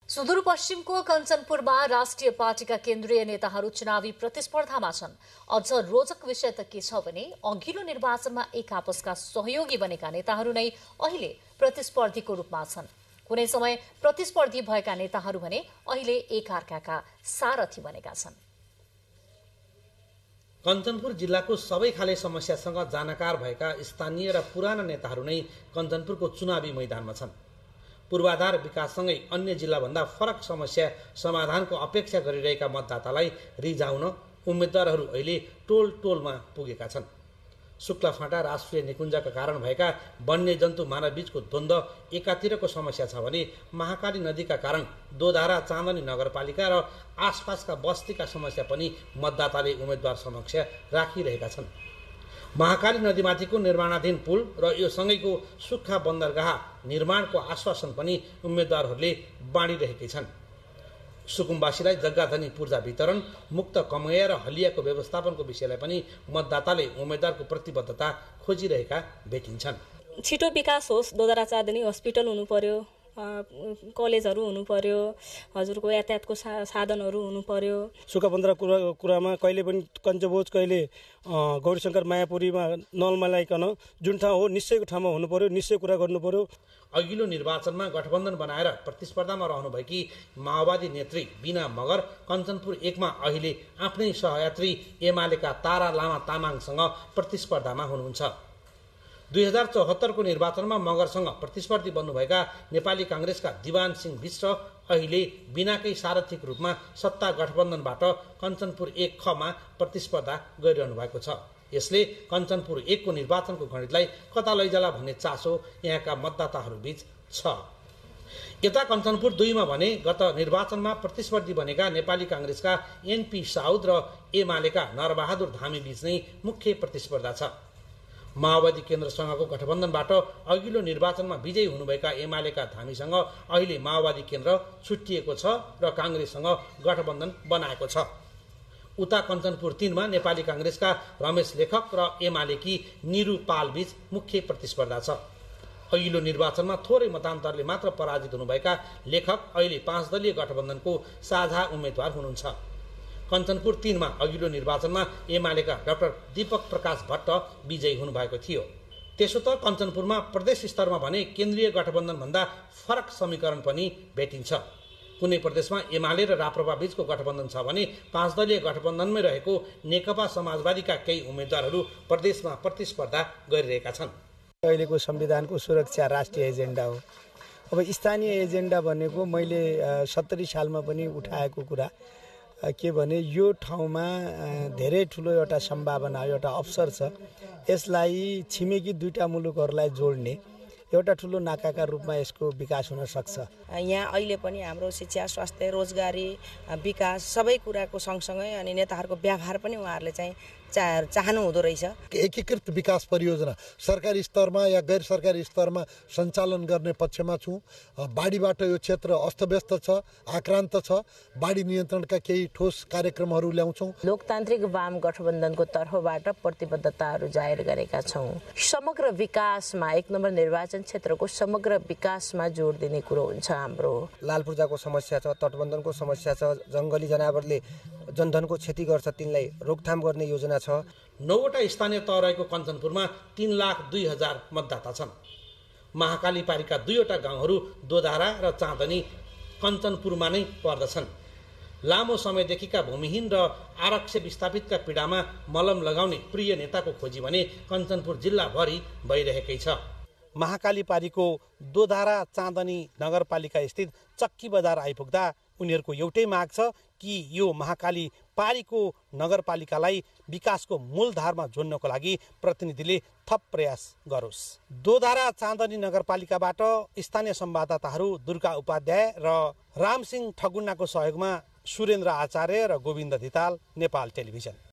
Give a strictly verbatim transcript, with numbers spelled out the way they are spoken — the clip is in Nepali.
सुदूरपश्चिमको कञ्चनपुरमा राष्ट्रिय पार्टीका केन्द्रीय नेताहरू चुनावी प्रतिस्पर्धामा छन्। अझ रोचक विषय त के छ भने अघिल्लो निर्वाचनमा एक आपसका सहयोगी बनेका नेताहरू नै अहिले प्रतिस्पर्धीको रूपमा छन्। कुनै समय प्रतिस्पर्धी भएका नेताहरू भने अहिले एकअर्काका सारथी बनेका छन्। कञ्चनपुर जिल्लाको सबै खाले समस्यासँग जानकार भएका स्थानीय र पुराना नेताहरू नै कञ्चनपुरको चुनावी मैदानमा छन्। पूर्वाधार विकाससँगै अन्य जिल्लाभन्दा फरक समस्या समाधानको अपेक्षा गरिरहेका मतदातालाई रिझाउन उम्मेद्वारहरू अहिले टोल टोलमा पुगेका छन्। शुक्लाफाँटा राष्ट्रिय निकुञ्जका कारण भएका वन्यजन्तु मानवबीचको द्वन्द्व एकातिरको समस्या छ भने महाकाली नदीका कारण दोधारा चाँदनी नगरपालिका र आसपासका बस्तीका समस्या पनि मतदाताले उम्मेद्वार समक्ष राखिरहेका छन्। महाकाली नदीमाथिको निर्माणाधीन पुल र यो सँगैको सुक्खा बन्दरगाह निर्माणको आश्वासन पनि उम्मेद्वारहरूले बाँडिरहेकै छन्। सुकुम्बासीलाई जग्गाधनी पूर्जा वितरण, मुक्त कमैया र हलियाको व्यवस्थापनको विषयलाई पनि मतदाताले उम्मेद्वारको प्रतिबद्धता खोजिरहेका भेटिन्छन्। छिटो विकास होस्, दोधारा चाँदनी हस्पिटल हुनु पर्यो, कलेजहरू हुनु पर्यो, हजुरको यातायातको साधनहरू हुनु पर्यो। सुक्खा बन्दर कुरा कुरामा कहिले पनि कञ्चबोज कहिले गौरीशङ्कर मायापुरीमा नलमलाइकन जुन ठाउँ हो निश्चयको ठाउँमा हुनु पर्यो, निश्चय कुरा गर्नु पर्यो। अघिल्लो निर्वाचनमा गठबन्धन बनाएर प्रतिस्पर्धामा रहनुभएकी माओवादी नेत्री बिना मगर कञ्चनपुर एकमा अहिले आफ्नै सहयात्री एमालेका तारा लामा तामाङसँग प्रतिस्पर्धामा हुनुहुन्छ। दुई हजार चौहत्तरको निर्वाचनमा मगरसँग प्रतिस्पर्धी बन्नुभएका नेपाली काङ्ग्रेसका दिवान सिंह विष्ट अहिले बिनाकै सारथीको रूपमा सत्ता गठबन्धनबाट कञ्चनपुर एक खमा प्रतिस्पर्धा गरिरहनु भएको छ। यसले कञ्चनपुर एकको निर्वाचनको गणितलाई कता लैजाला भन्ने चासो यहाँका मतदाताहरू बीच छ। यता कञ्चनपुर दुईमा भने गत निर्वाचनमा प्रतिस्पर्धी बनेका नेपाली काङ्ग्रेसका एनपी साउद र एमालेका नरबहादुर धामी बीच नै मुख्य प्रतिस्पर्धा छ। माओवादी केन्द्रसँगको गठबन्धनबाट अघिल्लो निर्वाचनमा विजयी हुनुभएका एमालेका धामीसँग अहिले माओवादी केन्द्र छुट्टिएको छ र काङ्ग्रेससँग गठबन्धन बनाएको छ। उता कञ्चनपुर तीनमा नेपाली काङ्ग्रेसका रमेश लेखक र एमालेकी निरु पाल बीच मुख्य प्रतिस्पर्धा छ। अघिल्लो निर्वाचनमा थोरै मतान्तरले मात्र पराजित हुनुभएका लेखक अहिले पाँच दलीय गठबन्धनको साझा उम्मेद्वार हुनुहुन्छ। कञ्चनपुर तीनमा अघिल्लो निर्वाचनमा एमालेका डाक्टर दीपक प्रकाश भट्ट विजयी हुनुभएको थियो। त्यसो त कञ्चनपुरमा प्रदेश स्तरमा भने केन्द्रीय गठबन्धनभन्दा फरक समीकरण पनि भेटिन्छ। कुनै प्रदेशमा एमाले र राप्रपा बीचको गठबन्धन छ भने पाँच दलीय गठबन्धनमै रहेको नेकपा समाजवादीका केही उम्मेद्वारहरू प्रदेशमा प्रतिस्पर्धा गरिरहेका छन्। अहिलेको संविधानको सुरक्षा राष्ट्रिय एजेन्डा हो। अब स्थानीय एजेन्डा भनेको मैले सत्तरी सालमा पनि उठाएको कुरा के भने यो ठाउँमा धेरै ठुलो एउटा सम्भावना, एउटा अवसर छ। यसलाई छिमेकी दुईटा मुलुकहरूलाई जोड्ने एउटा ठुलो नाकाका रूपमा यसको विकास हुन सक्छ। यहाँ अहिले पनि हाम्रो शिक्षा, स्वास्थ्य, रोजगारी, विकास सबै कुराको सँगसँगै अनि नेताहरूको व्यवहार पनि उहाँहरूले चाहिँ चाह चाहनु हुँदो रहेछ। एकीकृत विकास परियोजना सरकारी स्तरमा या गैर सरकारी स्तरमा सञ्चालन गर्ने पक्षमा छु। बाढीबाट यो क्षेत्र अस्तव्यस्त छ, आक्रान्त छ। बाढी नियन्त्रणका केही ठोस कार्यक्रमहरू ल्याउँछौँ। लोकतान्त्रिक वाम गठबन्धनको तर्फबाट प्रतिबद्धताहरू जाहेर गरेका छौँ। समग्र विकासमा एक नम्बर निर्वाचन क्षेत्रको समग्र विकासमा जोड दिने कुरो हुन्छ हाम्रो। लाल पूर्जाको समस्या छ, तटबन्धनको समस्या छ, जङ्गली जनावरले जनधनको क्षति गर्छ, तिनलाई रोकथाम गर्ने योजना छ। नौवटा स्थानीय तह रहेको कञ्चनपुरमा तीन लाख दुई हजार मतदाता छन्। महाकाली पारीका दुईवटा गाउँहरू दोधारा र चाँदनी कञ्चनपुरमा नै पर्दछन्। लामो समयदेखिका भूमिहीन र आरक्ष विस्थापितका पीडामा मलम लगाउने प्रिय नेताको खोजी भने कञ्चनपुर जिल्लाभरि भइरहेकै छ। महाकाली पारीको दोधारा चाँदनी नगरपालिका स्थित चक्की बजार आइपुग्दा उनीहरूको एउटै माग छ कि यो महाकाली पारीको नगरपालिकालाई विकासको मूलधारमा जोड्नको लागि प्रतिनिधिले थप प्रयास गरोस्। दोधारा चाँदनी नगरपालिकाबाट स्थानीय संवाददाताहरू दुर्गा उपाध्याय र रामसिंह ठगुन्नाको सहयोगमा सुरेन्द्र आचार्य र गोविन्द धिताल, नेपाल टेलिभिजन।